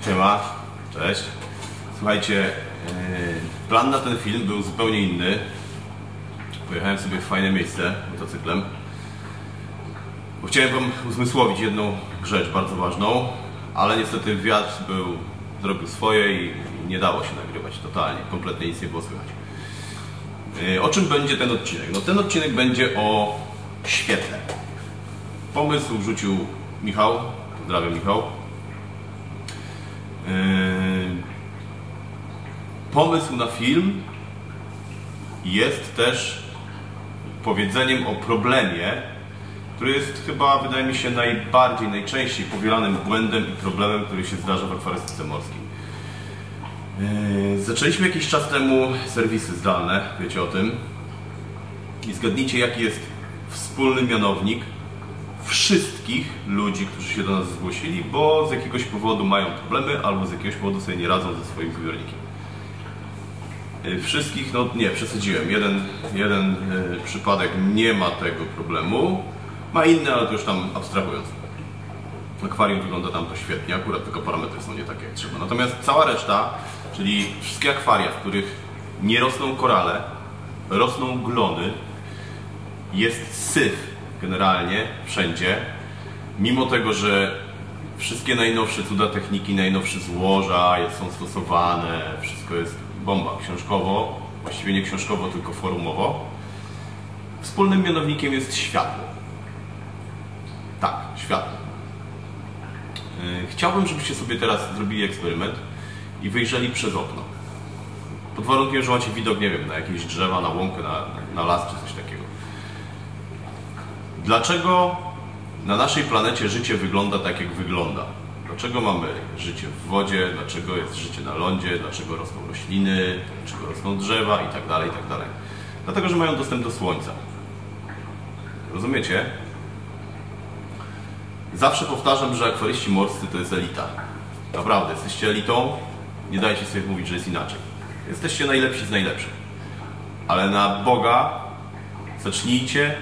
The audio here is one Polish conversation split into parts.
Siema, cześć. Słuchajcie, plan na ten film był zupełnie inny. Pojechałem sobie w fajne miejsce motocyklem, bo chciałem wam uzmysłowić jedną rzecz bardzo ważną, ale niestety wiatr zrobił swoje i nie dało się nagrywać totalnie, kompletnie nic nie było słychać. O czym będzie ten odcinek? No ten odcinek będzie o świetle. Pomysł wrzucił Michał, pozdrawiam Michał. Pomysł na film jest też powiedzeniem o problemie, który jest chyba, wydaje mi się, najczęściej powielanym błędem i problemem, który się zdarza w akwarystyce morskiej. Zaczęliśmy jakiś czas temu serwisy zdalne, wiecie o tym. I zgadnijcie, jaki jest wspólny mianownik wszystkich ludzi, którzy się do nas zgłosili, bo z jakiegoś powodu mają problemy albo z jakiegoś powodu sobie nie radzą ze swoim zbiornikiem. Wszystkich, no nie, przesadziłem. Jeden przypadek nie ma tego problemu, ma inny, ale to już tam abstrahując. Akwarium wygląda tam to świetnie, akurat tylko parametry są nie takie jak trzeba. Natomiast cała reszta, czyli wszystkie akwaria, w których nie rosną korale, rosną glony, jest syf generalnie wszędzie, mimo tego, że wszystkie najnowsze cuda techniki, najnowsze złoża są stosowane, wszystko jest bomba książkowo, właściwie nie książkowo, tylko forumowo. Wspólnym mianownikiem jest światło. Tak, światło. Chciałbym, żebyście sobie teraz zrobili eksperyment i wyjrzeli przez okno. Pod warunkiem, że macie widok, nie wiem, na jakieś drzewa, na łąkę, na las czy coś takiego. Dlaczego na naszej planecie życie wygląda tak, jak wygląda? Dlaczego mamy życie w wodzie? Dlaczego jest życie na lądzie? Dlaczego rosną rośliny? Dlaczego rosną drzewa? I tak dalej, i tak dalej. Dlatego, że mają dostęp do słońca. Rozumiecie? Zawsze powtarzam, że akwaryści morscy to jest elita. Naprawdę, jesteście elitą. Nie dajcie sobie mówić, że jest inaczej. Jesteście najlepsi z najlepszych. Ale na Boga zacznijcie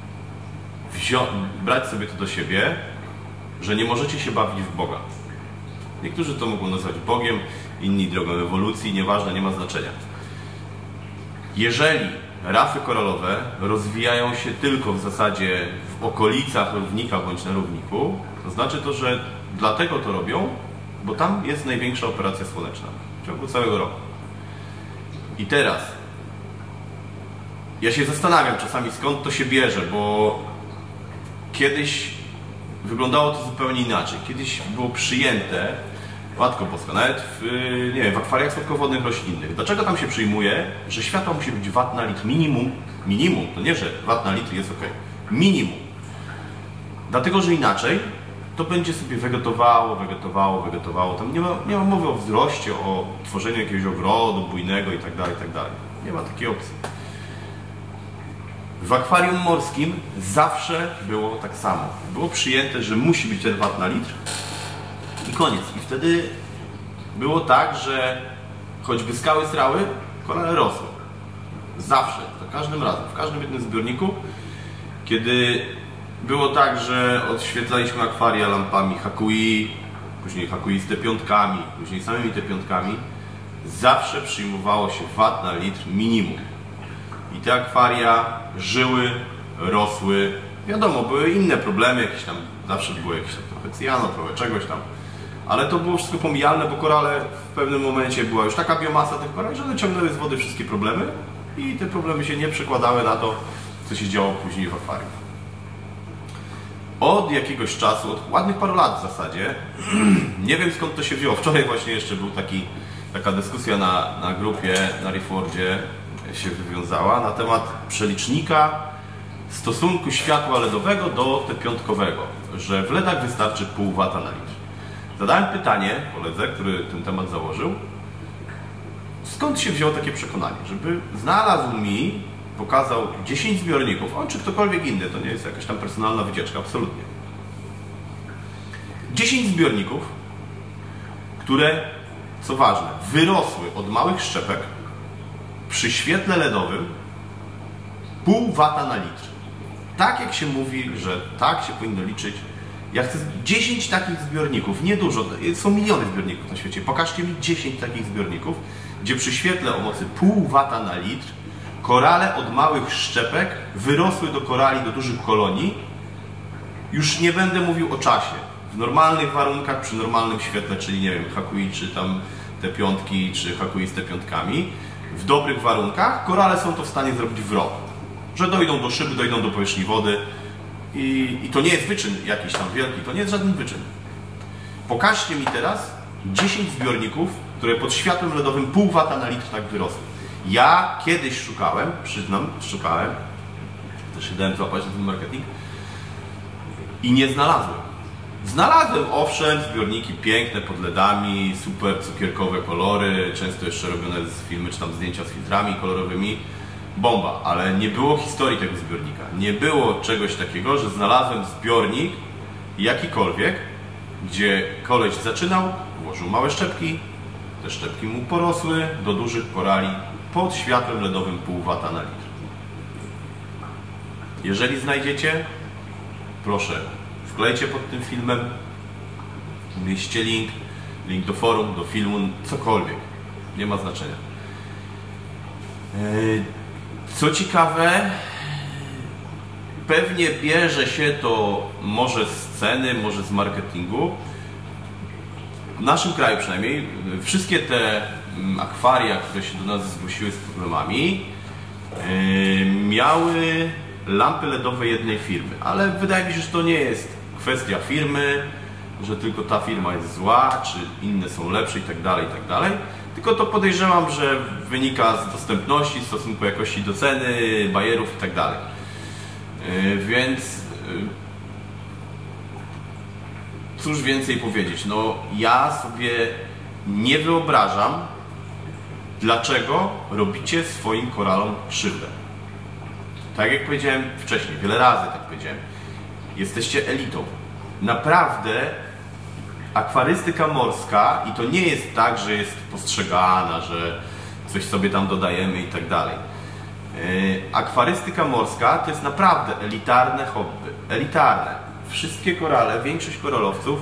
brać sobie to do siebie, że nie możecie się bawić w Boga. Niektórzy to mogą nazwać Bogiem, inni drogą ewolucji, nieważne, nie ma znaczenia. Jeżeli rafy koralowe rozwijają się tylko w zasadzie w okolicach równika bądź na równiku, to znaczy to, że dlatego to robią, bo tam jest największa operacja słoneczna w ciągu całego roku. I teraz ja się zastanawiam czasami, skąd to się bierze, bo kiedyś wyglądało to zupełnie inaczej. Kiedyś było przyjęte, Matko Boska, nawet nie wiem, w akwariach słodkowodnych roślinnych. Dlaczego tam się przyjmuje, że światła musi być watt na litr minimum? Minimum, to nie, że watt na litr jest ok. Minimum. Dlatego, że inaczej to będzie sobie wegetowało. Tam nie ma mowy o wzroście, o tworzeniu jakiegoś ogrodu bujnego i tak dalej. Nie ma takiej opcji. W akwarium morskim zawsze było tak samo. Było przyjęte, że musi być ten watt na litr i koniec. I wtedy było tak, że choćby skały srały, korale rosły. Zawsze, za każdym razem, w każdym jednym zbiorniku. Kiedy było tak, że odświetlaliśmy akwaria lampami Hakui, później Hakui z T5, później samymi T5, zawsze przyjmowało się watt na litr minimum. I te akwaria żyły, rosły. Wiadomo, były inne problemy, jakieś tam, zawsze było jakieś tam trochę cyjano, trochę czegoś tam. Ale to było wszystko pomijalne, bo korale w pewnym momencie była już taka biomasa tych korali, że one ciągnęły z wody wszystkie problemy i te problemy się nie przekładały na to, co się działo później w akwarium. Od jakiegoś czasu, od ładnych paru lat w zasadzie, nie wiem skąd to się wzięło. Wczoraj właśnie jeszcze był taka dyskusja na grupie, na Reefwordzie się wywiązała na temat przelicznika stosunku światła LEDowego do T5-owego, że w LEDach wystarczy pół wata na litr. Zadałem pytanie koledze, który ten temat założył, skąd się wzięło takie przekonanie, żeby znalazł mi, pokazał 10 zbiorników, on czy ktokolwiek inny, to nie jest jakaś tam personalna wycieczka, absolutnie. 10 zbiorników, które, co ważne, wyrosły od małych szczepek przy świetle LEDowym pół wata na litr. Tak jak się mówi, że tak się powinno liczyć Ja chcę 10 takich zbiorników, nie dużo, są miliony zbiorników na świecie. Pokażcie mi 10 takich zbiorników, gdzie przy świetle o mocy pół wata na litr korale od małych szczepek wyrosły do korali, do dużych kolonii. Już nie będę mówił o czasie. W normalnych warunkach, przy normalnym świetle, czyli nie wiem, Hakui czy tam te piątki, czy Hakui z te piątkami, w dobrych warunkach korale są to w stanie zrobić w rok. Że dojdą do szyby, dojdą do powierzchni wody i to nie jest wyczyn jakiś tam wielki, to nie jest żaden wyczyn. Pokażcie mi teraz 10 zbiorników, które pod światłem LEDowym pół wata na litr tak wyrosły. Ja kiedyś szukałem, przyznam, też się dałem złapać na ten marketing i nie znalazłem. Znalazłem owszem zbiorniki piękne pod LEDami, super cukierkowe kolory, często jeszcze robione z filmy czy tam zdjęcia z filtrami kolorowymi. Bomba, ale nie było historii tego zbiornika. Nie było czegoś takiego, że znalazłem zbiornik jakikolwiek, gdzie koleś zaczynał, włożył małe szczepki, te szczepki mu porosły do dużych korali pod światłem LEDowym pół wata na litr. Jeżeli znajdziecie, proszę, wklejcie pod tym filmem, umieśćcie link do forum, do filmu, cokolwiek. Nie ma znaczenia. Co ciekawe, pewnie bierze się to może z ceny, może z marketingu. W naszym kraju przynajmniej wszystkie te akwaria, które się do nas zgłosiły z problemami, miały lampy LEDowe jednej firmy, ale wydaje mi się, że to nie jest kwestia firmy, że tylko ta firma jest zła, czy inne są lepsze i tak dalej, tylko to podejrzewam, że wynika z dostępności, stosunku jakości do ceny, bajerów i tak dalej. Więc cóż więcej powiedzieć, no ja sobie nie wyobrażam, dlaczego robicie swoim koralom krzywdę. Tak jak powiedziałem wcześniej, wiele razy tak powiedziałem, jesteście elitą. Naprawdę akwarystyka morska, i to nie jest tak, że jest postrzegana, że coś sobie tam dodajemy i tak dalej. Akwarystyka morska to jest naprawdę elitarne hobby. Elitarne. Wszystkie korale, większość koralowców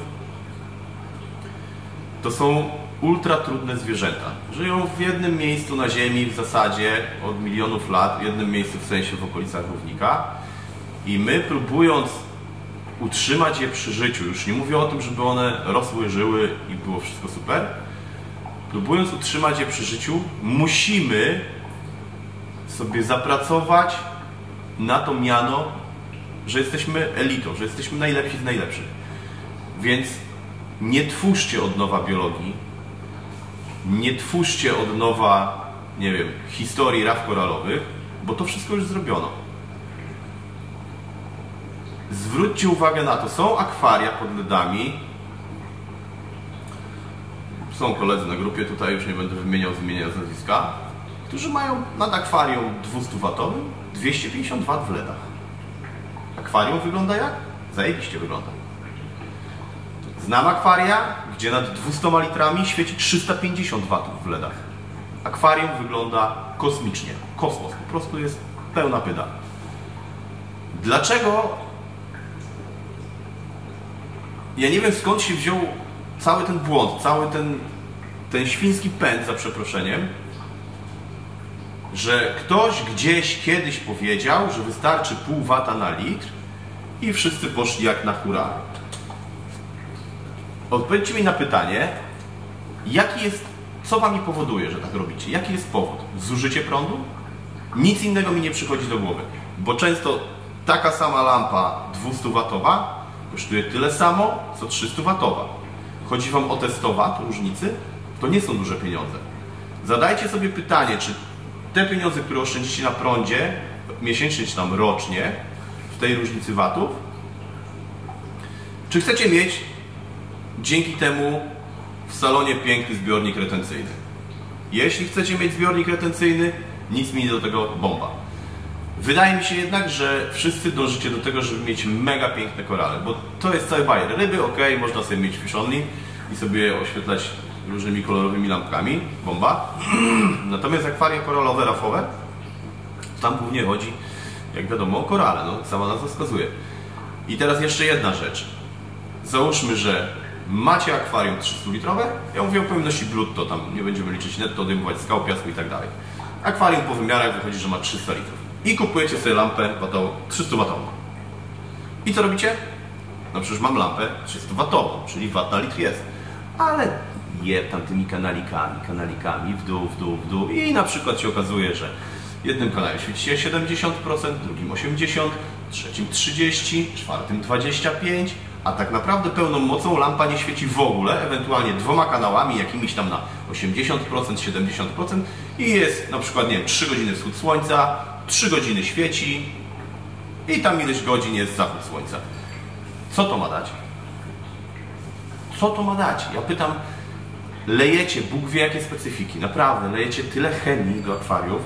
to są ultra trudne zwierzęta. Żyją w jednym miejscu na Ziemi w zasadzie od milionów lat, w jednym miejscu w sensie w okolicach równika, i my, próbując utrzymać je przy życiu, już nie mówię o tym, żeby one rosły, żyły i było wszystko super, próbując utrzymać je przy życiu, musimy sobie zapracować na to miano, że jesteśmy elitą, że jesteśmy najlepsi z najlepszych. Więc nie twórzcie od nowa biologii, nie twórzcie od nowa, nie wiem, historii raf koralowych, bo to wszystko już zrobiono. Zwróćcie uwagę na to, są akwaria pod LEDami, są koledzy na grupie, tutaj już nie będę wymieniał z nazwiska, którzy mają nad akwarium 200-watowym 250 W w LEDach. Akwarium wygląda jak? Zajebiście wygląda. Znam akwaria, gdzie nad 200 litrami świeci 350 W w LEDach. Akwarium wygląda kosmicznie. Kosmos, po prostu jest pełna pyda. Dlaczego? Ja nie wiem, skąd się wziął cały ten błąd, cały ten świński pęd, za przeproszeniem, że ktoś gdzieś kiedyś powiedział, że wystarczy pół wata na litr i wszyscy poszli jak na hura. Odpowiedzcie mi na pytanie, co wam powoduje, że tak robicie? Jaki jest powód? Zużycie prądu? Nic innego mi nie przychodzi do głowy, bo często taka sama lampa 200-watowa kosztuje tyle samo, co 300-watowa. Chodzi wam o te 100 W różnicy? To nie są duże pieniądze. Zadajcie sobie pytanie, czy te pieniądze, które oszczędzicie na prądzie miesięcznie czy tam rocznie w tej różnicy watów, czy chcecie mieć dzięki temu w salonie piękny zbiornik retencyjny? Jeśli chcecie mieć zbiornik retencyjny, nic mi do tego, bomba. Wydaje mi się jednak, że wszyscy dążycie do tego, żeby mieć mega piękne korale, bo to jest cały bajer. Ryby ok, można sobie mieć fish only i sobie oświetlać różnymi kolorowymi lampkami, bomba. Natomiast akwaria koralowe, rafowe, tam głównie chodzi, jak wiadomo, o korale, no, sama nazwa wskazuje. I teraz jeszcze jedna rzecz. załóżmy, że macie akwarium 300-litrowe, ja mówię o pojemności brutto, tam nie będziemy liczyć netto, odejmować skał, piasku i tak dalej. Akwarium po wymiarach wychodzi, że ma 300 litrów. I kupujecie sobie lampę 300-watową. I co robicie? No przecież mam lampę 300-watową, czyli wat na litr jest. Ale je tam tymi kanalikami w dół i na przykład się okazuje, że w jednym kanale świeci się 70%, drugim 80%, trzecim 30%, czwartym 25%, a tak naprawdę pełną mocą lampa nie świeci w ogóle, ewentualnie 2 kanałami, jakimiś tam na 80%, 70% i jest na przykład, nie wiem, 3 godziny wschód słońca, 3 godziny świeci i tam ileś godzin jest zachód słońca. Co to ma dać? Co to ma dać? Ja pytam, lejecie, Bóg wie jakie specyfiki, naprawdę, lejecie tyle chemii do akwariów,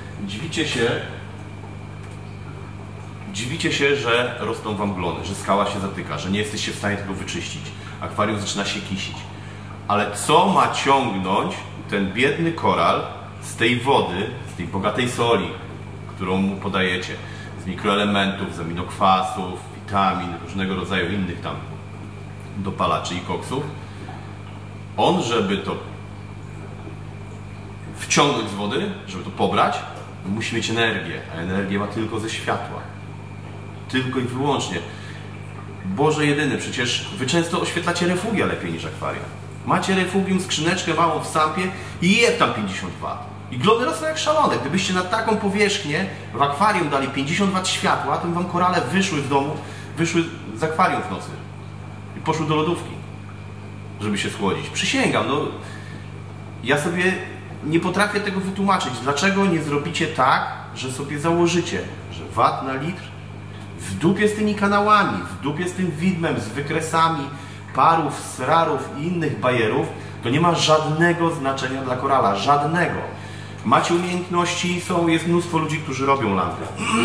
dziwicie się, że rosną wam glony, że skała się zatyka, że nie jesteście w stanie tego wyczyścić. Akwarium zaczyna się kisić. Ale co ma ciągnąć ten biedny koral z tej wody, z tej bogatej soli, którą mu podajecie, z mikroelementów, z aminokwasów, witamin, różnego rodzaju innych tam dopalaczy i koksów? On, żeby to wciągnąć z wody, żeby to pobrać, musi mieć energię, a energię ma tylko ze światła. Tylko i wyłącznie. Boże jedyny, przecież wy często oświetlacie refugia lepiej niż akwaria. Macie refugium, skrzyneczkę małą w sampie i jeb tam 50 W. I glony rosną jak szalone. Gdybyście na taką powierzchnię w akwarium dali 50 W światła, to wam korale wyszły z domu, wyszły z akwarium w nocy i poszły do lodówki, żeby się schłodzić. Przysięgam, no ja sobie nie potrafię tego wytłumaczyć. Dlaczego nie zrobicie tak, że sobie założycie, że wat na litr w dupie z tymi kanałami, w dupie z tym widmem, z wykresami parów, srarów i innych bajerów, to nie ma żadnego znaczenia dla korala. Żadnego. Macie umiejętności, jest mnóstwo ludzi, którzy robią lampy.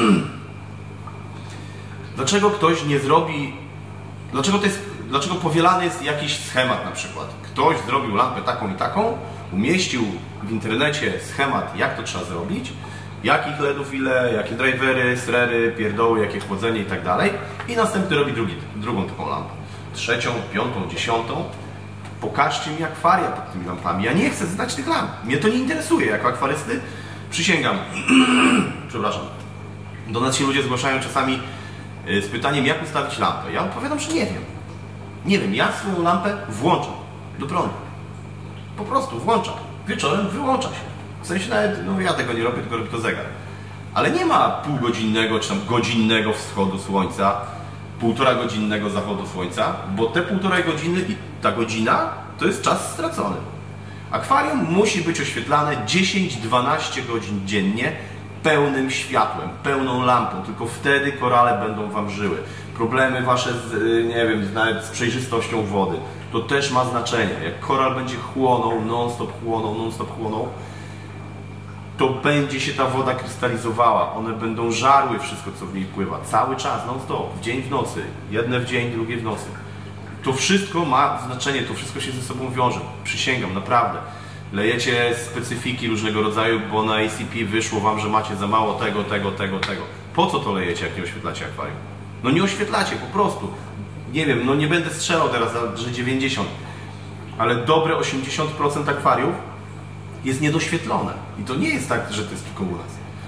Dlaczego ktoś nie zrobi... Dlaczego powielany jest jakiś schemat na przykład? Ktoś zrobił lampę taką i taką, umieścił w internecie schemat, jak to trzeba zrobić, jakich LEDów ile, jakie drivery, srery, pierdoły, jakie chłodzenie i tak dalej. I następny robi drugą taką lampę. 3., 5., 10. Pokażcie mi akwaria pod tymi lampami. Ja nie chcę znać tych lamp. Mnie to nie interesuje jako akwarysty. Przysięgam. Przepraszam. Do nas się ludzie zgłaszają czasami z pytaniem, jak ustawić lampę. Ja odpowiadam, że nie wiem. Nie wiem, ja swoją lampę włączam do prądu. Po prostu włączam. Wieczorem wyłącza się. W sensie nawet, no ja tego nie robię, tylko robi to zegar. Ale nie ma półgodzinnego czy tam godzinnego wschodu słońca, 1,5 godzinnego zachodu słońca, bo te 1,5 godziny i ta godzina to jest czas stracony. Akwarium musi być oświetlane 10-12 godzin dziennie pełnym światłem, pełną lampą. Tylko wtedy korale będą wam żyły. Problemy wasze z, nie wiem, nawet z przejrzystością wody, to też ma znaczenie. Jak koral będzie chłonął, non-stop chłonął, to będzie się ta woda krystalizowała. One będą żarły wszystko, co w niej pływa. Cały czas, non-stop, w dzień, w nocy. Jedne w dzień, drugie w nocy. To wszystko ma znaczenie, to wszystko się ze sobą wiąże. Przysięgam, naprawdę. Lejecie specyfiki różnego rodzaju, bo na ACP wyszło wam, że macie za mało tego. Po co to lejecie, jak nie oświetlacie akwarium? No nie oświetlacie, po prostu. Nie wiem, no nie będę strzelał teraz, że 90, ale dobre 80% akwariów jest niedoświetlone. I to nie jest tak, że to jest tylko u nas.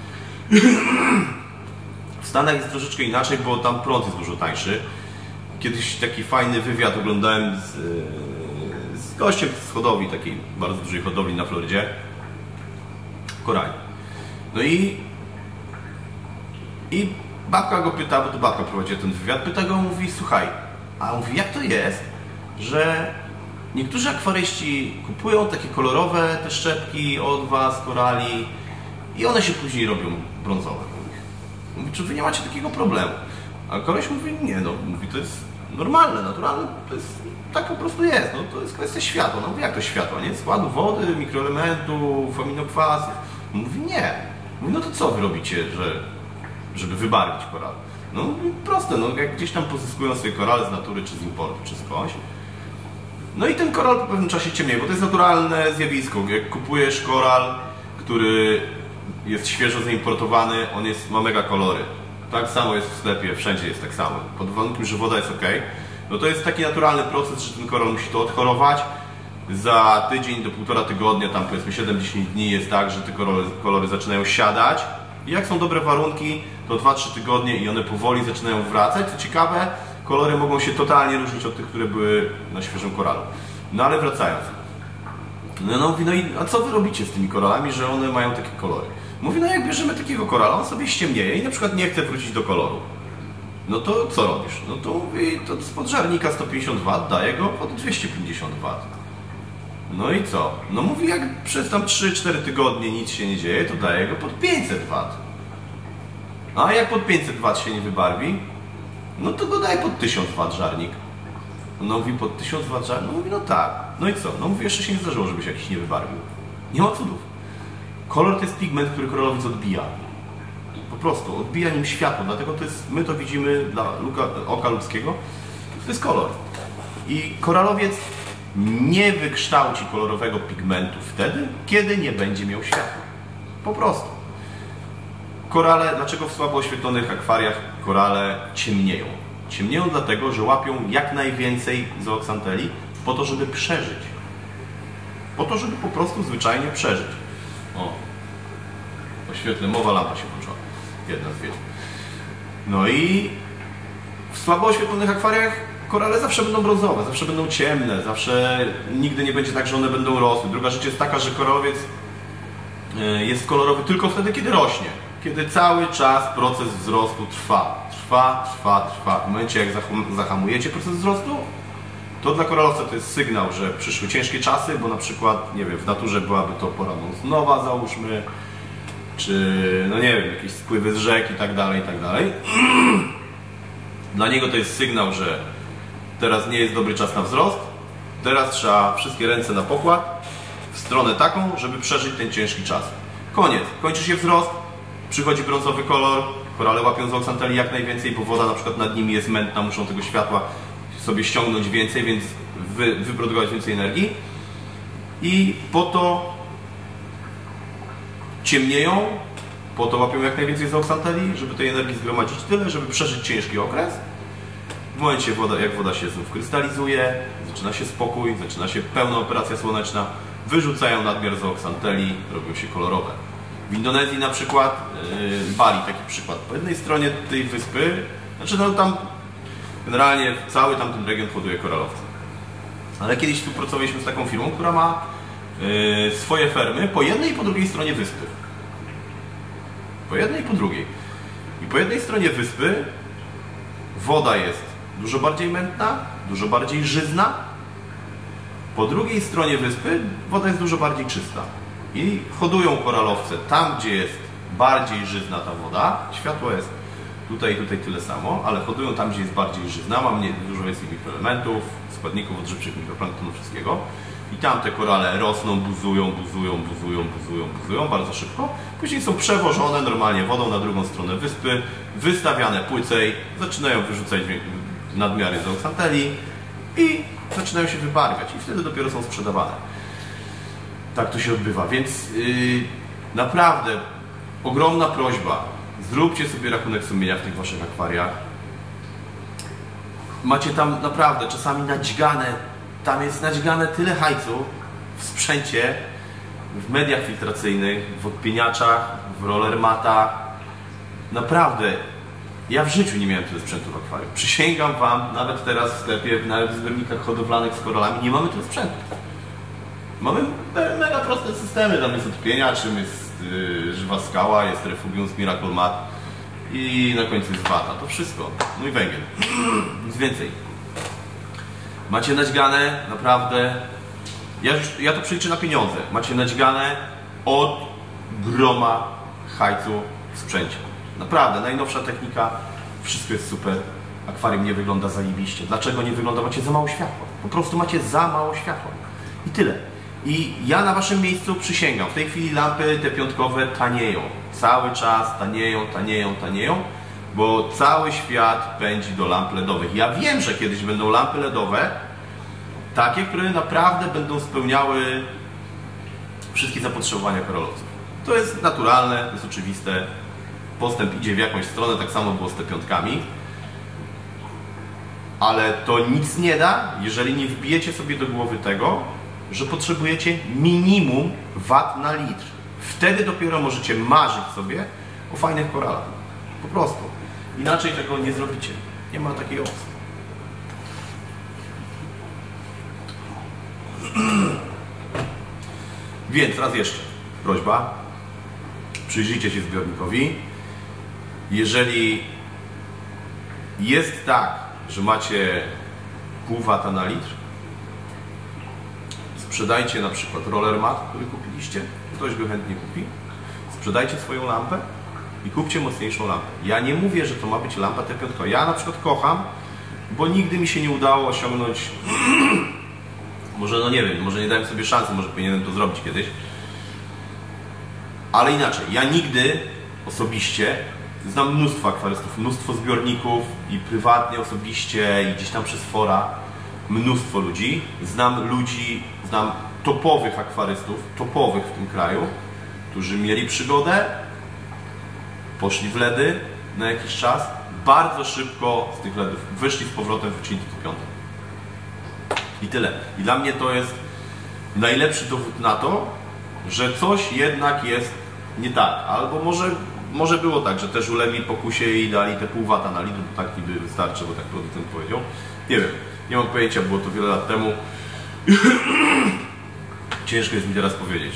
W Stanach jest troszeczkę inaczej, bo tam prąd jest dużo tańszy. Kiedyś taki fajny wywiad oglądałem z gościem z hodowli, takiej bardzo dużej hodowli na Florydzie. Korali. No i babka go pyta, bo to babka prowadziła ten wywiad, pyta go, mówi, słuchaj, a on mówi, jak to jest, że niektórzy akwaryści kupują takie kolorowe te szczepki od was, korali i one się później robią brązowe. Mówi, czy wy nie macie takiego problemu? A koleś mówi, nie, no, mówi, to jest normalne, naturalne, to jest, tak po prostu jest, no, to jest kwestia światła. No mówi, jak to światła, nie? Składu wody, mikroelementów, aminokwasów. Mówi, nie. Mówi, no to co wy robicie, żeby wybarwić koral? No proste, no jak gdzieś tam pozyskują sobie korale z natury, czy z importu, czy skądś. No i ten koral po pewnym czasie ciemnieje, bo to jest naturalne zjawisko. Jak kupujesz koral, który jest świeżo zaimportowany, ma mega kolory. Tak samo jest w sklepie, wszędzie jest tak samo. Pod warunkiem, że woda jest ok. No to jest taki naturalny proces, że ten koral musi to odchorować. Za tydzień do 1,5 tygodnia, tam powiedzmy 7-10 dni jest tak, że te kolory zaczynają siadać. I jak są dobre warunki, to 2-3 tygodnie i one powoli zaczynają wracać. Co ciekawe, kolory mogą się totalnie różnić od tych, które były na świeżym koralu. No ale wracając. No mówi, no i a co wy robicie z tymi koralami, że one mają takie kolory? Mówi, no jak bierzemy takiego korala, on sobie ściemnieje i na przykład nie chce wrócić do koloru. No to co robisz? No to mówi, to spod żarnika 150 W daje go pod 250 W. No i co? No mówi, jak przez tam 3-4 tygodnie nic się nie dzieje, to daje go pod 500 W. A jak pod 500 W się nie wybarwi, no to go daje pod 1000 W żarnik. No mówi, pod 1000 W żarnik? No mówi, no tak. No i co? No mówi, jeszcze się nie zdarzyło, żeby się jakiś nie wybarwił. Nie ma cudów. Kolor to jest pigment, który koralowiec odbija. Po prostu, odbija nim światło, dlatego to jest, my to widzimy dla oka ludzkiego, to jest kolor. I koralowiec nie wykształci kolorowego pigmentu wtedy, kiedy nie będzie miał światła. Po prostu. Korale, dlaczego w słabo oświetlonych akwariach korale ciemnieją? Ciemnieją dlatego, że łapią jak najwięcej zooksanteli po to, żeby przeżyć. Po to, żeby po prostu zwyczajnie przeżyć. O, oświetlę, mowa, lampa się włączyła. Jedna z wielu. No i w słabo oświetlonych akwariach korale zawsze będą brązowe, zawsze będą ciemne, zawsze nigdy nie będzie tak, że one będą rosły. Druga rzecz jest taka, że koralowiec jest kolorowy tylko wtedy, kiedy rośnie. Kiedy cały czas proces wzrostu trwa. W momencie, jak zahamujecie proces wzrostu, to dla koralowca to jest sygnał, że przyszły ciężkie czasy, bo na przykład, nie wiem, w naturze byłaby to pora monsunowa, załóżmy, czy, no nie wiem, jakieś spływy z rzek i tak dalej, i tak dalej. Dla niego to jest sygnał, że teraz nie jest dobry czas na wzrost, teraz trzeba wszystkie ręce na pokład w stronę taką, żeby przeżyć ten ciężki czas. Koniec, kończy się wzrost, przychodzi brązowy kolor, korale łapią zooksanteli jak najwięcej, bo woda na przykład nad nimi jest mętna, muszą tego światła sobie ściągnąć więcej, więc wyprodukować więcej energii. I po to ciemnieją, po to łapią jak najwięcej zooksanteli, żeby tej energii zgromadzić tyle, żeby przeżyć ciężki okres. W momencie, jak woda się znów krystalizuje, zaczyna się spokój, zaczyna się pełna operacja słoneczna, wyrzucają nadmiar zooksanteli, robią się kolorowe. W Indonezji na przykład, Bali taki przykład, po jednej stronie tej wyspy, znaczy no tam generalnie cały tamten region hoduje koralowce. Ale kiedyś współpracowaliśmy z taką firmą, która ma swoje fermy po jednej i po drugiej stronie wyspy. Po jednej i po drugiej. I po jednej stronie wyspy woda jest dużo bardziej mętna, dużo bardziej żyzna. Po drugiej stronie wyspy woda jest dużo bardziej czysta. I hodują koralowce tam, gdzie jest bardziej żyzna ta woda. Światło jest tutaj i tutaj tyle samo, ale hodują tam, gdzie jest bardziej żyzna, ma dużo więcej mikroelementów, składników odżywczych, mikroplanktonu, wszystkiego. I tam te korale rosną, buzują bardzo szybko. Później są przewożone normalnie wodą na drugą stronę wyspy, wystawiane płycej, zaczynają wyrzucać nadmiary zooksanteli i zaczynają się wybarwiać. I wtedy dopiero są sprzedawane. Tak to się odbywa, więc naprawdę ogromna prośba. Zróbcie sobie rachunek sumienia w tych waszych akwariach. Macie tam naprawdę czasami nadźgane, tam jest nadźgane tyle hajcu w sprzęcie, w mediach filtracyjnych, w odpieniaczach, w rollermatach. Naprawdę, ja w życiu nie miałem tyle sprzętu w akwarium. Przysięgam wam, nawet teraz w sklepie, nawet w zbiornikach hodowlanych z koralami nie mamy tyle sprzętu. Mamy mega proste systemy, tam jest odpieniacz, jest żywa skała, jest refugium z Miracle Mat i na końcu jest wata. To wszystko. No i węgiel. Nic więcej. Macie nadźgane, naprawdę, ja to przeliczę na pieniądze. Macie nadźgane od groma hajcu w sprzęcie. Naprawdę, najnowsza technika, wszystko jest super. Akwarium nie wygląda zajebiście. Dlaczego nie wygląda? Macie za mało światła. Po prostu macie za mało światła. I tyle. I ja na waszym miejscu przysięgam, w tej chwili lampy te piątkowe tanieją. Cały czas tanieją, bo cały świat pędzi do lamp LEDowych. Ja wiem, że kiedyś będą lampy LEDowe, takie, które naprawdę będą spełniały wszystkie zapotrzebowania koralowców. To jest naturalne, to jest oczywiste. Postęp idzie w jakąś stronę, tak samo było z te piątkami. Ale to nic nie da, jeżeli nie wbijecie sobie do głowy tego, że potrzebujecie minimum wat na litr. Wtedy dopiero możecie marzyć sobie o fajnych koralach. Po prostu. Inaczej tego nie zrobicie. Nie ma takiej opcji. Więc raz jeszcze prośba. Przyjrzyjcie się zbiornikowi. Jeżeli jest tak, że macie pół wata na litr, sprzedajcie na przykład roller mat, który kupiliście, ktoś go chętnie kupi, sprzedajcie swoją lampę i kupcie mocniejszą lampę. Ja nie mówię, że to ma być lampa T5. Ja na przykład kocham, bo nigdy mi się nie udało osiągnąć, może no nie wiem, może nie dałem sobie szansy, może powinienem to zrobić kiedyś, ale inaczej, ja nigdy osobiście, znam mnóstwo akwarystów, mnóstwo zbiorników i prywatnie, osobiście i gdzieś tam przez fora, mnóstwo ludzi. Znam topowych akwarystów, topowych w tym kraju, którzy mieli przygodę, poszli w ledy na jakiś czas, bardzo szybko z tych ledów wyszli z powrotem, wrócili do T5. I tyle. I dla mnie to jest najlepszy dowód na to, że coś jednak jest nie tak. Albo może było tak, że też ulegli pokusie i dali te pół wata na litr, bo tak niby wystarczy, bo tak producent powiedział. Nie wiem, nie mam pojęcia, było to wiele lat temu. Ciężko jest mi teraz powiedzieć.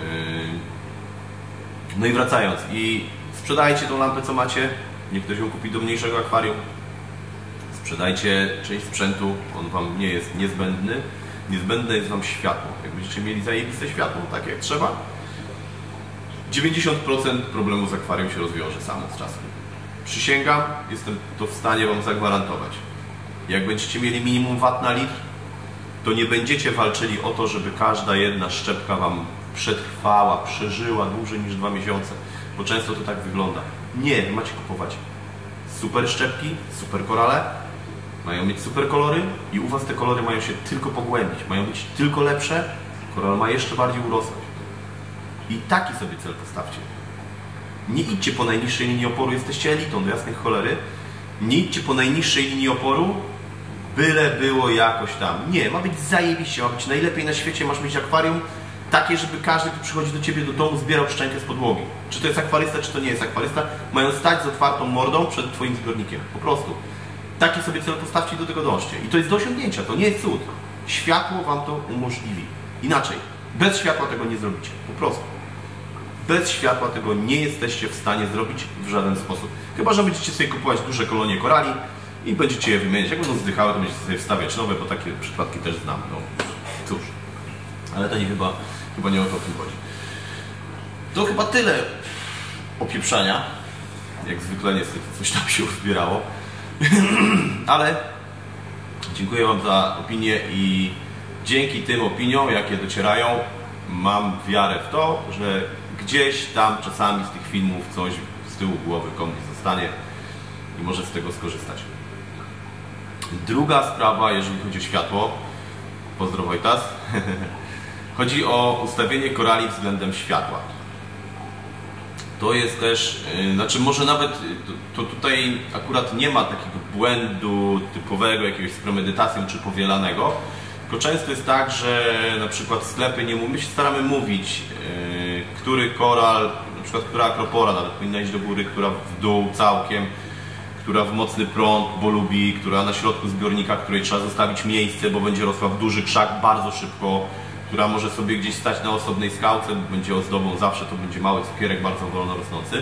No i wracając, i sprzedajcie tą lampę, co macie. Niech ktoś ją kupi do mniejszego akwarium. Sprzedajcie część sprzętu, on Wam nie jest niezbędny. Niezbędne jest Wam światło. Jak będziecie mieli zajebiste światło, tak jak trzeba, 90% problemu z akwarium się rozwiąże samo z czasem. Przysięgam, jestem to w stanie Wam zagwarantować. Jak będziecie mieli minimum wat na litr, to nie będziecie walczyli o to, żeby każda jedna szczepka Wam przetrwała, przeżyła dłużej niż 2 miesiące, bo często to tak wygląda. Nie, macie kupować super szczepki, super korale, mają mieć super kolory i u Was te kolory mają się tylko pogłębić, mają być tylko lepsze, koral ma jeszcze bardziej urosnąć. I taki sobie cel postawcie. Nie idźcie po najniższej linii oporu, jesteście elitą, do jasnej cholery. Nie idźcie po najniższej linii oporu, byle było jakoś tam. Nie, ma być zajebiście, ma być najlepiej na świecie, masz mieć akwarium takie, żeby każdy, kto przychodzi do Ciebie do domu, zbierał szczękę z podłogi. Czy to jest akwarysta, czy to nie jest akwarysta, mają stać z otwartą mordą przed Twoim zbiornikiem. Po prostu. Taki sobie cel postawcie i do tego dążcie. I to jest do osiągnięcia, to nie jest cud. Światło Wam to umożliwi. Inaczej, bez światła tego nie zrobicie. Po prostu. Bez światła tego nie jesteście w stanie zrobić w żaden sposób. Chyba że będziecie sobie kupować duże kolonie korali i będziecie je wymieniać. Jak będą zdychały, to będziecie sobie wstawiać nowe, bo takie przypadki też znam. No cóż. Ale to nie chyba nie o to w tym chodzi. To chyba tyle opieprzania. Jak zwykle niestety coś tam się uzbierało. Ale dziękuję Wam za opinię i dzięki tym opiniom, jakie docierają, mam wiarę w to, że gdzieś tam czasami z tych filmów coś z tyłu głowy komuś zostanie i może z tego skorzystać. Druga sprawa, jeżeli chodzi o światło, pozdro Wojtas, chodzi o ustawienie korali względem światła. To jest też, znaczy może nawet to tutaj akurat nie ma takiego błędu typowego, jakiegoś z premedytacją czy powielanego, tylko często jest tak, że na przykład sklepy nie mówią, my się staramy mówić, który koral, na przykład która akropora nawet powinna iść do góry, która w dół całkiem, która w mocny prąd, bo lubi, która na środku zbiornika, której trzeba zostawić miejsce, bo będzie rosła w duży krzak bardzo szybko, która może sobie gdzieś stać na osobnej skałce, bo będzie ozdobą zawsze, to będzie mały cukierek bardzo wolno rosnący.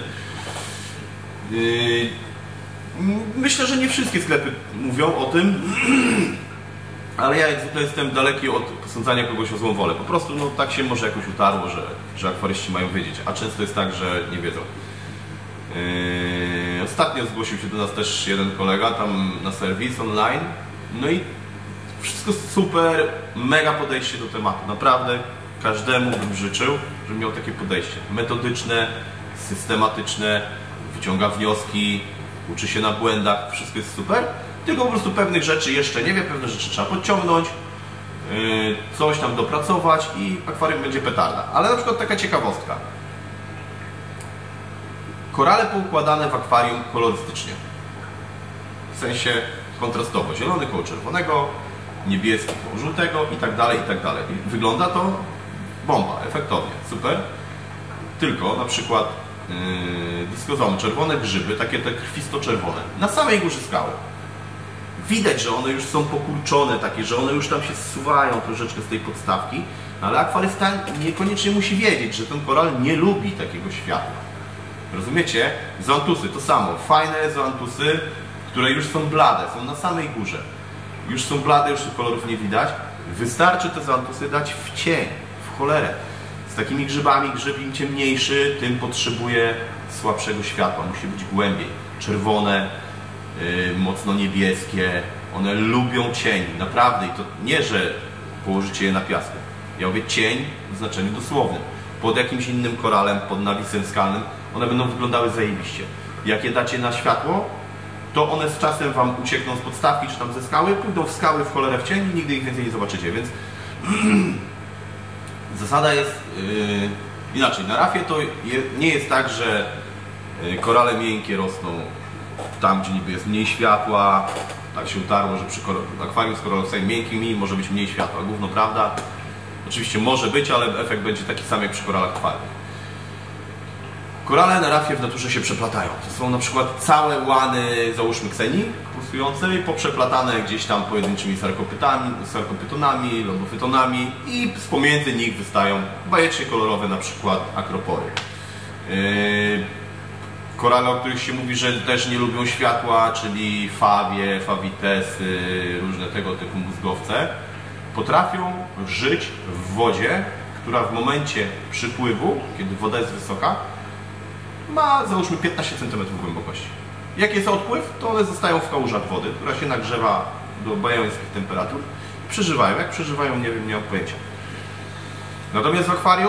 Myślę, że nie wszystkie sklepy mówią o tym, ale ja jak zwykle jestem daleki od posądzania kogoś o złą wolę. Po prostu no, tak się może jakoś utarło, że akwaryści mają wiedzieć, a często jest tak, że nie wiedzą. Ostatnio zgłosił się do nas też jeden kolega tam na serwis online, no i wszystko super, mega podejście do tematu. Naprawdę każdemu bym życzył, żeby miał takie podejście metodyczne, systematyczne, wyciąga wnioski, uczy się na błędach, wszystko jest super. Tylko po prostu pewnych rzeczy jeszcze nie wie, pewne rzeczy trzeba podciągnąć, coś tam dopracować i akwarium będzie petarda. Ale na przykład taka ciekawostka. Korale poukładane w akwarium kolorystycznie. W sensie kontrastowo. Zielony koło czerwonego, niebieski koło żółtego i tak dalej, i tak dalej. I wygląda to bomba, efektownie, super. Tylko na przykład diskozomy, czerwone grzyby, takie te krwisto-czerwone, na samej górze skały. Widać, że one już są pokurczone takie, że one już tam się zsuwają troszeczkę z tej podstawki, ale akwarysta niekoniecznie musi wiedzieć, że ten koral nie lubi takiego światła. Rozumiecie? Zoanthusy to samo. Fajne zoanthusy, które już są blade, są na samej górze. Już są blade, już tych kolorów nie widać. Wystarczy te zoanthusy dać w cień, w cholerę. Z takimi grzybami, grzyb im ciemniejszy, tym potrzebuje słabszego światła. Musi być głębiej. Czerwone, mocno niebieskie. One lubią cień. Naprawdę. I to nie, że położycie je na piasku. Ja mówię cień w znaczeniu dosłownym. Pod jakimś innym koralem, pod nawisem skalnym, one będą wyglądały zajebiście. Jak je dacie na światło, to one z czasem Wam uciekną z podstawki czy tam ze skały, pójdą w skały w cholerę w cień i nigdy ich więcej nie zobaczycie, więc zasada jest inaczej. Na rafie to nie jest tak, że korale miękkie rosną tam, gdzie niby jest mniej światła. Tak się utarło, że przy akwarium z koralowcami miękkimi może być mniej światła. Gówno prawda. Oczywiście może być, ale efekt będzie taki sam jak przy koralach twardy. Korale na rafie w naturze się przeplatają. To są na przykład całe łany, załóżmy ksenii pulsującej, poprzeplatane gdzieś tam pojedynczymi sarkopytonami, lobofytonami i z pomiędzy nich wystają bajecznie kolorowe na przykład akropory. Korale, o których się mówi, że też nie lubią światła, czyli fawie, fawitesy, różne tego typu mózgowce, potrafią żyć w wodzie, która w momencie przypływu, kiedy woda jest wysoka, ma załóżmy 15 cm głębokości. Jak jest odpływ, to one zostają w kałużach wody, która się nagrzewa do bajońskich temperatur i przeżywają. Jak przeżywają, nie wiem, nie mam pojęcia. Natomiast w akwarium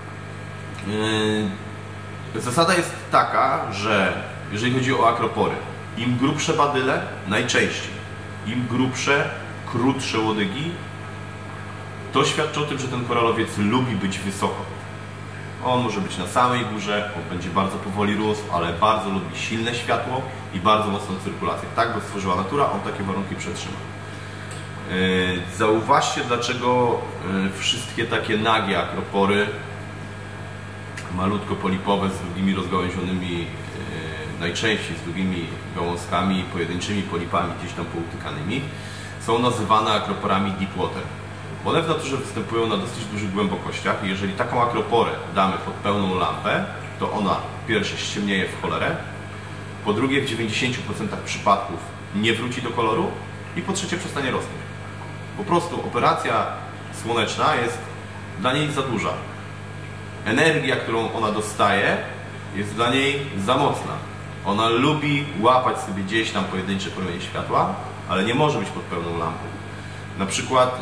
zasada jest taka, że jeżeli chodzi o akropory, im grubsze badyle, najczęściej, im grubsze, krótsze łodygi, to świadczy o tym, że ten koralowiec lubi być wysoko. On może być na samej górze, on będzie bardzo powoli rósł, ale bardzo lubi silne światło i bardzo mocną cyrkulację. Tak go stworzyła natura, on takie warunki przetrzyma. Zauważcie, dlaczego wszystkie takie nagie akropory, malutko polipowe, z długimi rozgałęzionymi, najczęściej z długimi gałązkami, pojedynczymi polipami gdzieś tam poutykanymi, są nazywane akroporami deep water. One w naturze występują na dosyć dużych głębokościach i jeżeli taką akroporę damy pod pełną lampę, to ona po pierwsze ściemnieje w cholerę, po drugie w 90% przypadków nie wróci do koloru i po trzecie przestanie rosnąć. Po prostu operacja słoneczna jest dla niej za duża. Energia, którą ona dostaje, jest dla niej za mocna. Ona lubi łapać sobie gdzieś tam pojedyncze promienie światła, ale nie może być pod pełną lampą. Na przykład,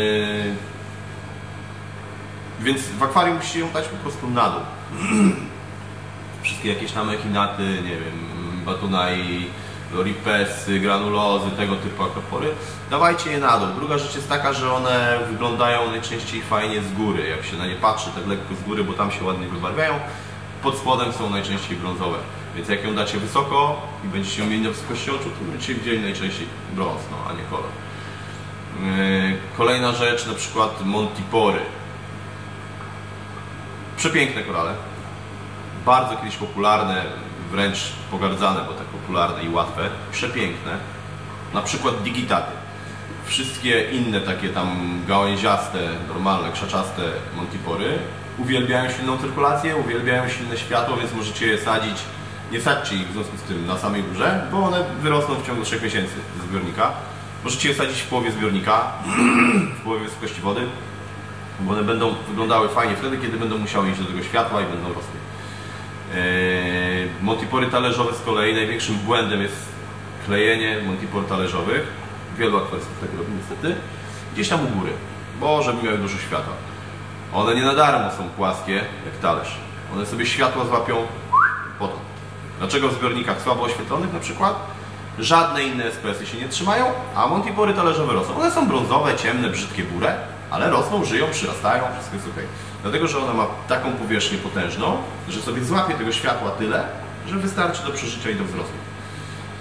więc w akwarium musicie ją dać po prostu na dół. Wszystkie jakieś tam echinaty, nie wiem, batunai, loripesy, granulozy, tego typu akropory, dawajcie je na dół. Druga rzecz jest taka, że one wyglądają najczęściej fajnie z góry, jak się na nie patrzy tak lekko z góry, bo tam się ładnie wybarwiają. Pod spodem są najczęściej brązowe, więc jak ją dacie wysoko i będziecie ją mieli na wysokości oczu, to będziecie widzieli najczęściej brąz, no, a nie kolor. Kolejna rzecz, na przykład montipory. Przepiękne korale. Bardzo kiedyś popularne, wręcz pogardzane, bo tak popularne i łatwe. Przepiękne. Na przykład digitaty. Wszystkie inne takie tam gałęziaste, normalne, krzaczaste montipory uwielbiają silną cyrkulację, uwielbiają silne światło, więc możecie je sadzić. Nie sadźcie ich w związku z tym na samej górze, bo one wyrosną w ciągu 3 miesięcy z zbiornika. Możecie je sadzić w połowie zbiornika, w połowie wysokości wody, bo one będą wyglądały fajnie wtedy, kiedy będą musiały iść do tego światła i będą rosły. Montipory talerzowe z kolei, największym błędem jest klejenie montipor talerzowych. Wielu akwarystów tak robi niestety. Gdzieś tam u góry, bo żeby miały dużo światła. One nie na darmo są płaskie jak talerz. One sobie światło złapią potem. Dlaczego w zbiornikach słabo oświetlonych na przykład? Żadne inne SPS-y się nie trzymają, a montipory talerzowe rosną. One są brązowe, ciemne, brzydkie, burę, ale rosną, żyją, przyrastają, wszystko jest ok. Dlatego, że ona ma taką powierzchnię potężną, że sobie złapie tego światła tyle, że wystarczy do przeżycia i do wzrostu.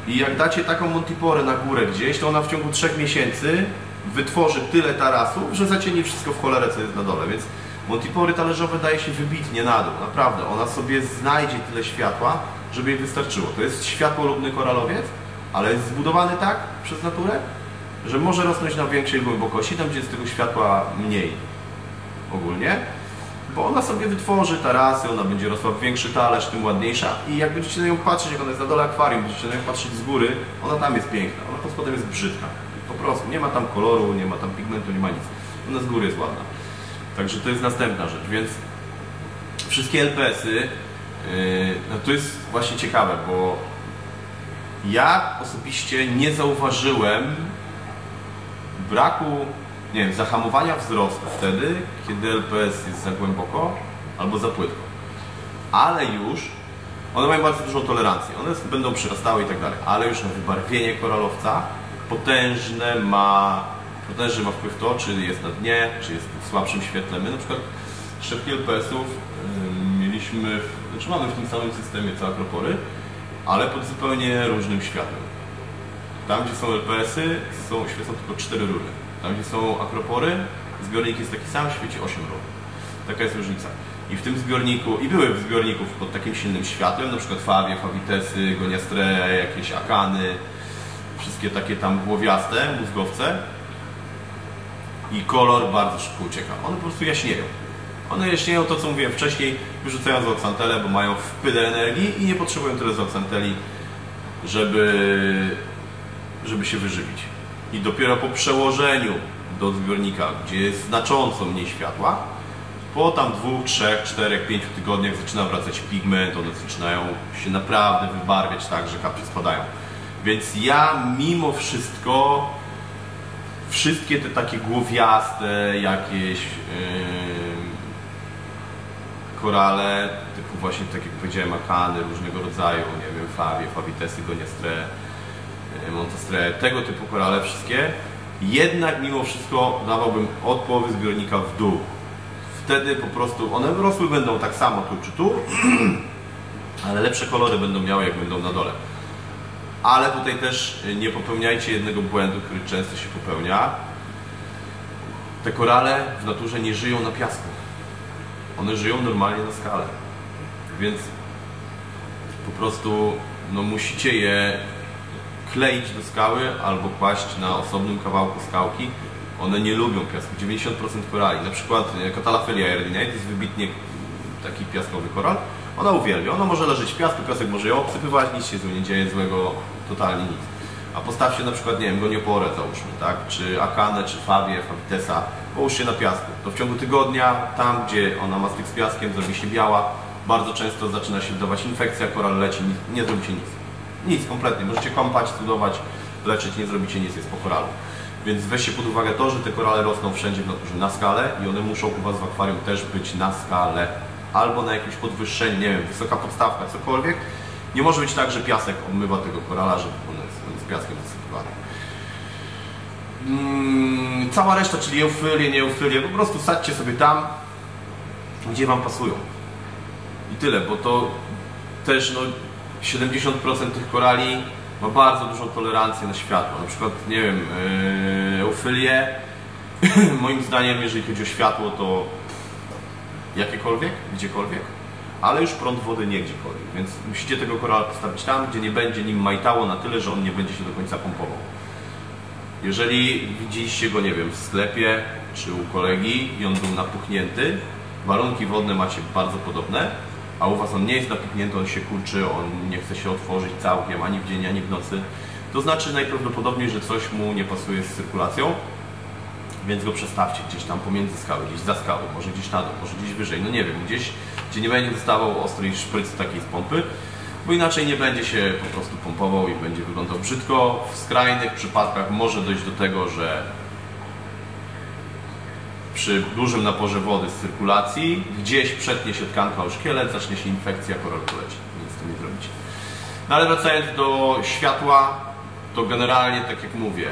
I jak dacie taką montiporę na górę gdzieś, to ona w ciągu 3 miesięcy wytworzy tyle tarasów, że zacieni wszystko w cholerę, co jest na dole. Więc montipory talerzowe daje się wybitnie na dół, naprawdę. Ona sobie znajdzie tyle światła, żeby jej wystarczyło. To jest światłolubny koralowiec, ale jest zbudowany tak przez naturę, że może rosnąć na większej głębokości, tam gdzie jest tego światła mniej ogólnie, bo ona sobie wytworzy tarasy, ona będzie rosła w większy talerz, tym ładniejsza i jak będziecie na nią patrzeć, jak ona jest na dole akwarium, będziecie na nią patrzeć z góry, ona tam jest piękna, ona pod spodem jest brzydka. Po prostu, nie ma tam koloru, nie ma tam pigmentu, nie ma nic. Ona z góry jest ładna. Także to jest następna rzecz, więc wszystkie LPS-y, no to jest właśnie ciekawe, bo ja osobiście nie zauważyłem braku, nie wiem, zahamowania wzrostu wtedy, kiedy LPS jest za głęboko albo za płytko. Ale już one mają bardzo dużą tolerancję, one będą przyrastały i tak dalej, ale już na wybarwienie koralowca potężny ma wpływ to, czy jest na dnie, czy jest w słabszym świetle. My na przykład szczepki LPS-ów mieliśmy, znaczy mamy w tym samym systemie co akropory, ale pod zupełnie różnym światłem. Tam gdzie są LPS-y, świecą tylko 4 rury. Tam gdzie są akropory, zbiornik jest taki sam, świeci 8 rur. Taka jest różnica. I w tym zbiorniku, i były w zbiorników pod takim silnym światłem, na przykład fabie, fabitesy, goniastre, jakieś akany, wszystkie takie tam głowiaste, mózgowce. I kolor bardzo szybko ucieka. One po prostu jaśnieją. One jaśnieją to, co mówiłem wcześniej, wyrzucają zooxantelę, bo mają wpydę energii i nie potrzebują tyle zooxanteli, żeby się wyżywić. I dopiero po przełożeniu do zbiornika, gdzie jest znacząco mniej światła, po tam 2, 3, 4, 5 tygodniach zaczyna wracać pigment, one zaczynają się naprawdę wybarwiać tak, że kapcie spadają. Więc ja mimo wszystko wszystkie te takie głowiaste jakieś korale, typu właśnie tak jak powiedziałem, akany różnego rodzaju, nie wiem, fabie, fabitesy, goniastre, montastre, tego typu korale wszystkie, jednak mimo wszystko dawałbym od połowy zbiornika w dół. Wtedy po prostu one rosły będą tak samo tu czy tu, ale lepsze kolory będą miały, jak będą na dole. Ale tutaj też nie popełniajcie jednego błędu, który często się popełnia. Te korale w naturze nie żyją na piasku. One żyją normalnie na skale. Więc po prostu no, musicie je kleić do skały albo kłaść na osobnym kawałku skałki. One nie lubią piasku. 90% korali. Na przykład Catalafelia erdinei to jest wybitnie taki piaskowy koral. Ona uwielbia, ona może leżeć w piasku, piasek może ją obsypywać, nic się z nią nie dzieje złego, totalnie nic. A postawcie na przykład, nie wiem, gonioporę załóżmy, tak? Czy akanę, czy fabię, fabitesa, połóżcie na piasku. To w ciągu tygodnia, tam gdzie ona ma styk z piaskiem, zrobi się biała, bardzo często zaczyna się wydawać infekcja, koral leci, nie zrobicie nic. Nic kompletnie, możecie kąpać, cudować, leczyć, nie zrobicie nic, jest po koralu. Więc weźcie pod uwagę to, że te korale rosną wszędzie w naturze na skalę i one muszą u Was w akwarium też być na skalę. Albo na jakimś podwyższeniu, nie wiem, wysoka podstawka, cokolwiek. Nie może być tak, że piasek obmywa tego korala, że on jest piaskiem zasypywany. Cała reszta, czyli euforie, nie euforie, po prostu sadźcie sobie tam, gdzie Wam pasują. I tyle, bo to też no, 70% tych korali ma bardzo dużą tolerancję na światło. Na przykład, nie wiem, euforie, moim zdaniem, jeżeli chodzi o światło, to jakiekolwiek, gdziekolwiek, ale już prąd wody nie gdziekolwiek, więc musicie tego korala postawić tam, gdzie nie będzie nim majtało na tyle, że on nie będzie się do końca pompował. Jeżeli widzieliście go, nie wiem, w sklepie czy u kolegi i on był napuchnięty, warunki wodne macie bardzo podobne, a u Was on nie jest napuchnięty, on się kurczy, on nie chce się otworzyć całkiem, ani w dzień, ani w nocy, to znaczy najprawdopodobniej, że coś mu nie pasuje z cyrkulacją. Więc go przestawcie gdzieś tam pomiędzy skały, gdzieś za skałą, może gdzieś na dół, może gdzieś wyżej, no nie wiem, gdzieś, gdzie nie będzie dostawał ostrej szprycy takiej z pompy, bo inaczej nie będzie się po prostu pompował i będzie wyglądał brzydko. W skrajnych przypadkach może dojść do tego, że przy dużym naporze wody z cyrkulacji gdzieś przetnie się tkanka o szkielet, zacznie się infekcja, koral poleci, nic z tym nie zrobicie. No ale wracając do światła, to generalnie, tak jak mówię,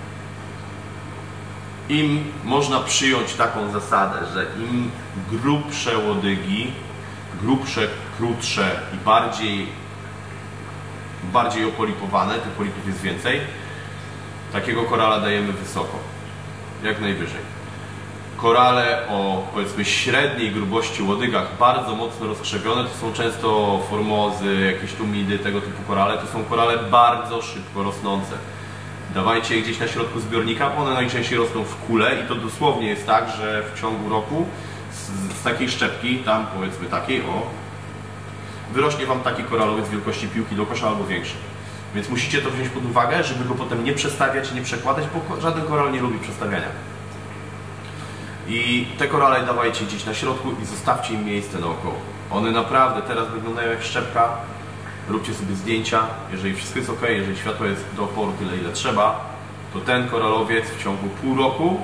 im można przyjąć taką zasadę, że im grubsze łodygi, grubsze, krótsze i bardziej bardziej opolipowane, tych polipów jest więcej. Takiego korala dajemy wysoko, jak najwyżej. Korale o, powiedzmy, średniej grubości łodygach, bardzo mocno rozkrzewione, to są często formozy, jakieś tumidy, tego typu korale. To są korale bardzo szybko rosnące. Dawajcie je gdzieś na środku zbiornika, bo one najczęściej rosną w kule i to dosłownie jest tak, że w ciągu roku z takiej szczepki, tam powiedzmy takiej, o, wyrośnie Wam taki koralowiec wielkości piłki do kosza albo większy. Więc musicie to wziąć pod uwagę, żeby go potem nie przestawiać, nie przekładać, bo żaden koral nie lubi przestawiania. I te korale dawajcie gdzieś na środku i zostawcie im miejsce naokoło. One naprawdę teraz wyglądają jak szczepka. Róbcie sobie zdjęcia, jeżeli wszystko jest ok, jeżeli światło jest do oporu tyle ile trzeba, to ten koralowiec w ciągu pół roku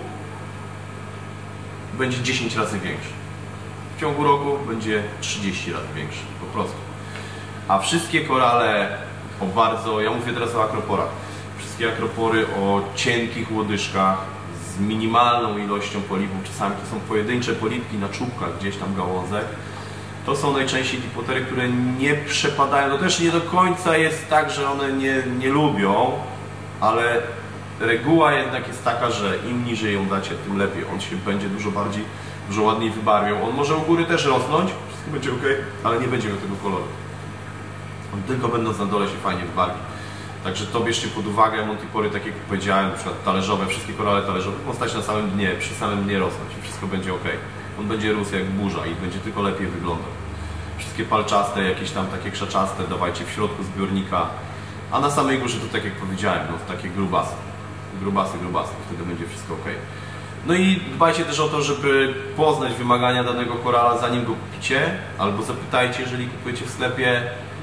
będzie 10 razy większy. W ciągu roku będzie 30 razy większy, po prostu. A wszystkie korale o bardzo, ja mówię teraz o akroporach, wszystkie akropory o cienkich łodyżkach, z minimalną ilością polipów, czasami to są pojedyncze polipki na czubkach, gdzieś tam gałązek. To są najczęściej dipotery, które nie przepadają. To też nie do końca jest tak, że one nie lubią, ale reguła jednak jest taka, że im niżej ją dacie, tym lepiej. On się będzie dużo ładniej wybarwiał. On może u góry też rosnąć, wszystko będzie ok, ale nie będzie miał tego koloru. On tylko będąc na dole się fajnie wybarwi. Także to bierzcie pod uwagę, montipory, tak jak powiedziałem, na przykład talerzowe, wszystkie korale talerzowe mogą stać na samym dnie, przy samym dnie rosnąć i wszystko będzie ok. On będzie rósł jak burza i będzie tylko lepiej wyglądał. Wszystkie palczaste, jakieś tam takie krzaczaste dawajcie w środku zbiornika, a na samej górze to tak jak powiedziałem, no w takie grubasy, wtedy będzie wszystko ok. No i dbajcie też o to, żeby poznać wymagania danego korala, zanim go kupicie, albo zapytajcie, jeżeli kupujecie w sklepie,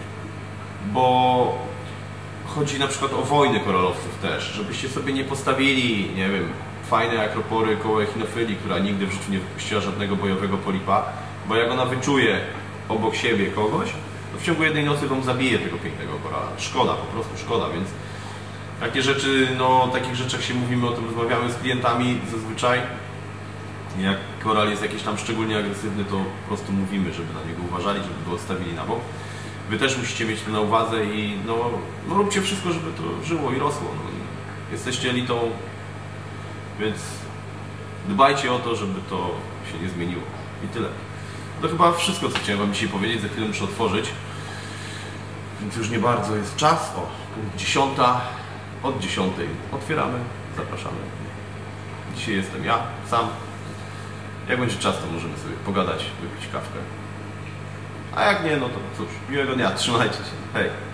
bo chodzi na przykład o wojny koralowców też, żebyście sobie nie postawili, nie wiem, fajne akropory koło echinofylii, która nigdy w życiu nie wypuściła żadnego bojowego polipa, bo jak ona wyczuje obok siebie kogoś, to w ciągu jednej nocy Wam zabije tego pięknego korala. Szkoda, po prostu szkoda, więc takie rzeczy, no o takich rzeczach się mówimy, o tym rozmawiamy z klientami zazwyczaj. Jak koral jest jakiś tam szczególnie agresywny, to po prostu mówimy, żeby na niego uważali, żeby go odstawili na bok. Wy też musicie mieć to na uwadze i no róbcie wszystko, żeby to żyło i rosło. No, jesteście elitą, więc dbajcie o to, żeby to się nie zmieniło. I tyle. To chyba wszystko, co chciałem Wam dzisiaj powiedzieć. Za chwilę muszę otworzyć. Więc już nie bardzo jest czas. O, 10. Od 10. Otwieramy. Zapraszamy. Dzisiaj jestem ja, sam. Jak będzie czas, to możemy sobie pogadać, wypić kawkę. A jak nie, no to cóż, miłego dnia. Trzymajcie się. Hej.